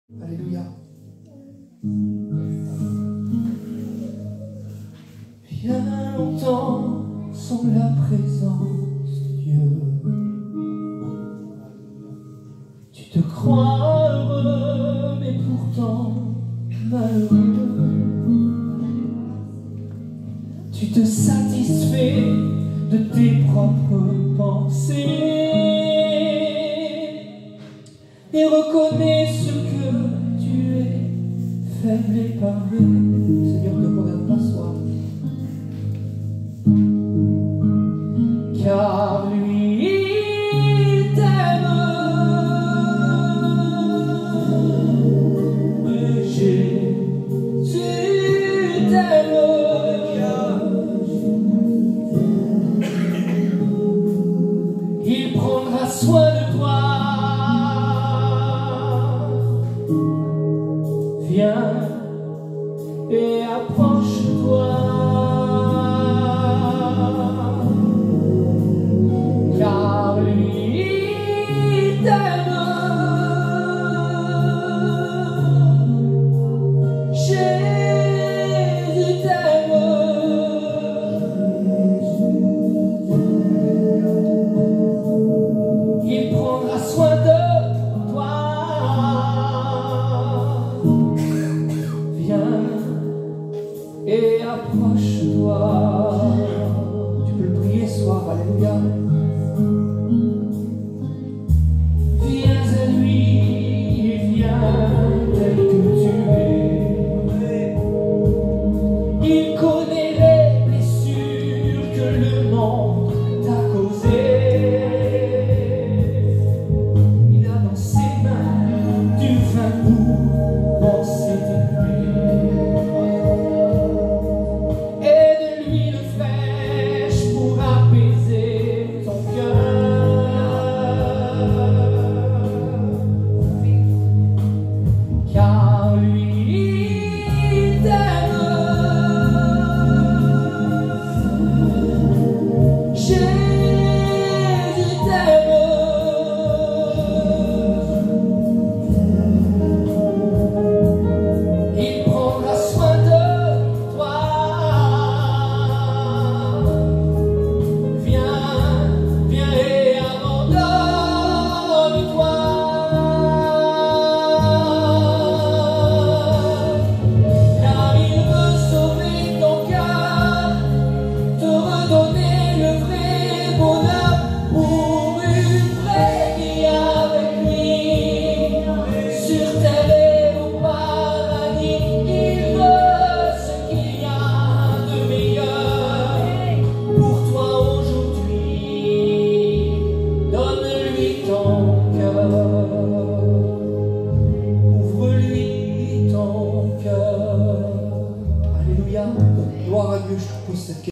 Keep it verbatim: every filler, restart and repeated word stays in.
Alléluia. Bien longtemps sans la présence de Dieu, tu te crois heureux, mais pourtant malheureux. Tu te satisfais de tes propres pensées et reconnais ce que tu es, faible et parfait. Seigneur, ne te condamne pas ce soir, car lui il t'aime. Jésus t'aime. Il prendra soin de toi. Viens et approche-toi, car lui il t'aime. Jésus t'aime. Il prendra soin de toi. Viens et approche-toi. Tu peux le prier ce soir, alléluia. Viens à lui, il vient tel que tu es. Il connaît les blessures que le monde t'a causées. Il a dans ses mains du vin pour penser de lui. Car lui il t'aime. Jésus t'aime. Il prendra soin de toi. Viens, viens et abandonne-toi. Ouvre-lui ton cœur. Alléluia. Gloire à Dieu, je te pose cette question.